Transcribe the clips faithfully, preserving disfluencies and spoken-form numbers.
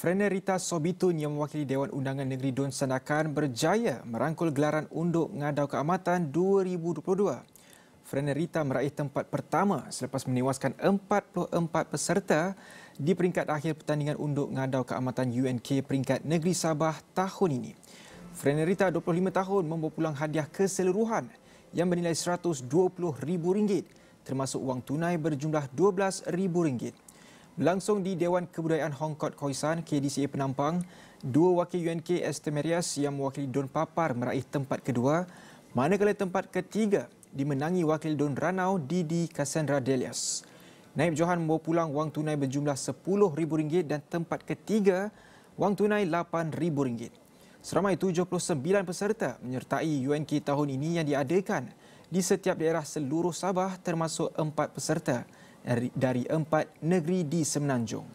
Frenerita Sobitun yang mewakili Dewan Undangan Negeri Dun Sandakan berjaya merangkul gelaran Unduk Ngadau Keamatan dua ribu dua puluh dua. Frenerita meraih tempat pertama selepas menewaskan empat puluh empat peserta di peringkat akhir pertandingan Unduk Ngadau Keamatan U N K peringkat Negeri Sabah tahun ini. Frenerita dua puluh lima tahun membawa pulang hadiah keseluruhan yang bernilai seratus dua puluh ribu ringgit termasuk wang tunai berjumlah dua belas ribu ringgit. Berlangsung di Dewan Kebudayaan Hong Kong Khoisan K D C A Penampang, dua wakil U N K Estemerias yang mewakili Dun Papar meraih tempat kedua, manakala tempat ketiga dimenangi wakil Dun Ranau Didi Cassandra Delias. Naib Johan membawa pulang wang tunai berjumlah sepuluh ribu ringgit dan tempat ketiga wang tunai lapan ribu ringgit. Seramai tujuh puluh sembilan peserta menyertai U N K tahun ini yang diadakan di setiap daerah seluruh Sabah termasuk empat peserta dari empat negeri di Semenanjung.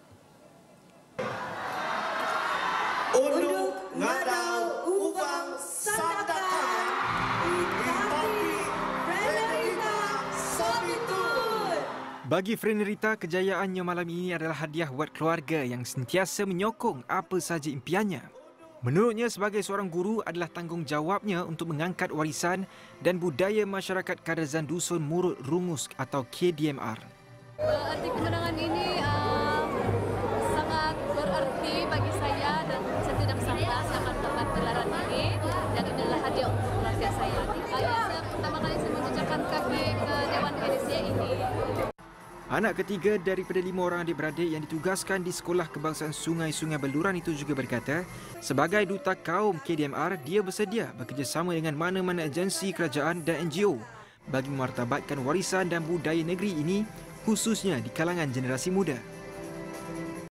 Unduk Ngadau Ubang Sandakan dipanggil Frenerita Sobitun. Bagi Frenerita, kejayaannya malam ini adalah hadiah buat keluarga yang sentiasa menyokong apa sahaja impiannya. Menurutnya, sebagai seorang guru adalah tanggungjawabnya untuk mengangkat warisan dan budaya masyarakat Kadazan Dusun Murut Rungus atau K D M R. Arti kemenangan ini uh, sangat berarti bagi saya dan saya tidak sangka saya akan dapat gelaran ini dan ini adalah hadiah untuk keluarga saya. Uh, saya pertama kali saya menjejakkan kaki ke Dewan K D C A ini. Anak ketiga daripada lima orang adik-beradik yang ditugaskan di Sekolah Kebangsaan Sungai-Sungai Beluran itu juga berkata, sebagai duta kaum K D M R, dia bersedia bekerjasama dengan mana-mana agensi kerajaan dan N G O bagi memartabatkan warisan dan budaya negeri ini, khususnya di kalangan generasi muda.